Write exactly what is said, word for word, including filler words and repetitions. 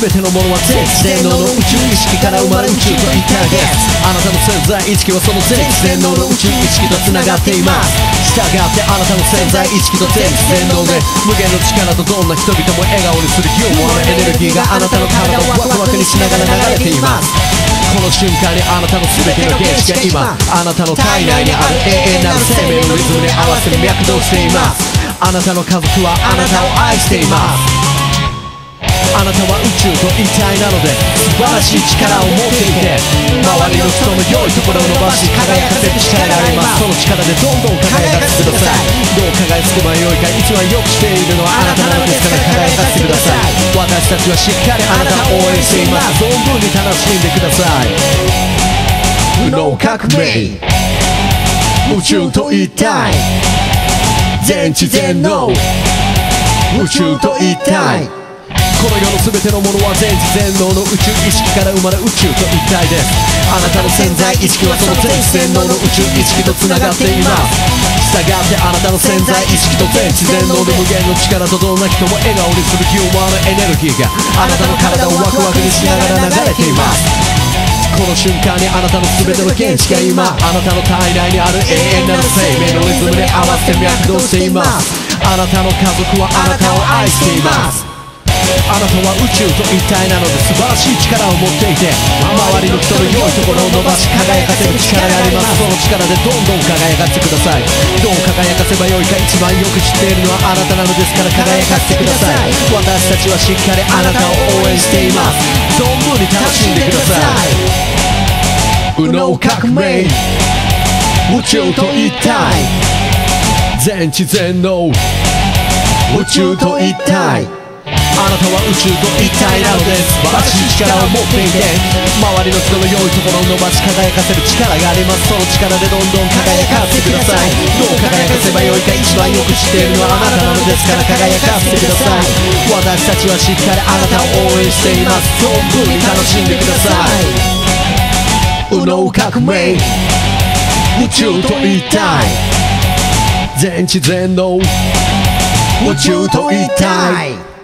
全てのものは全知全能の宇宙意識から生まれ宇宙と一体です。あなたの潜在意識はその全知全能の宇宙意識とつながっています。従ってあなたの潜在意識と全知全能で無限の力とどんな人々も笑顔にするユーモアのエネルギーがあなたの体をワクワクにしながら流れています。この瞬間にあなたの全ての原子が今あなたの体内にある永遠なる生命のリズムに合わせて脈動しています。あなたの家族はあなたを愛しています。あなたは宇宙と一体なので素晴らしい力を持っていて周りの人の良いところを伸ばし輝かせる力があります。その力でどんどん輝かせてください。どう輝かせばよいか一番よくしているのはあなたなのですから輝かせてください。私たちはしっかりあなたを応援しています。存分に楽しんでください。右脳革命宇宙と一体全知全能宇宙と一体この世の全てのものは全知全能の宇宙意識から生まれ宇宙と一体です。あなたの潜在意識はその全知全能の宇宙意識とつながっています。従ってあなたの潜在意識と全知全能で無限の力とどんな人も笑顔にするユーモアのエネルギーがあなたの体をワクワクにしながら流れています。この瞬間にあなたの全ての原子が今あなたの体内にある永遠なる生命のリズムに合わせて脈動しています。あなたの家族はあなたを愛しています。あなたは宇宙と一体なので素晴らしい力を持っていて周りの人の良いところを伸ばし輝かせる力があります。その力でどんどん輝かせてください。どう輝かせばよいか一番よく知っているのはあなたなのですから輝かせてください。私たちはしっかりあなたを応援しています。存分に楽しんでください。右脳革命宇宙と一体全知全能宇宙と一体あなたは宇宙と一体なのです。素晴らしい力を持っていて周りの人の良いところを伸ばし輝かせる力があります。その力でどんどん輝かせてください。どう輝かせばよいか一番よく知っているのはあなたなのですから輝かせてください。私たちはしっかりあなたを応援しています。存分に楽しんでください。右脳革命宇宙と一体全知全能宇宙と一体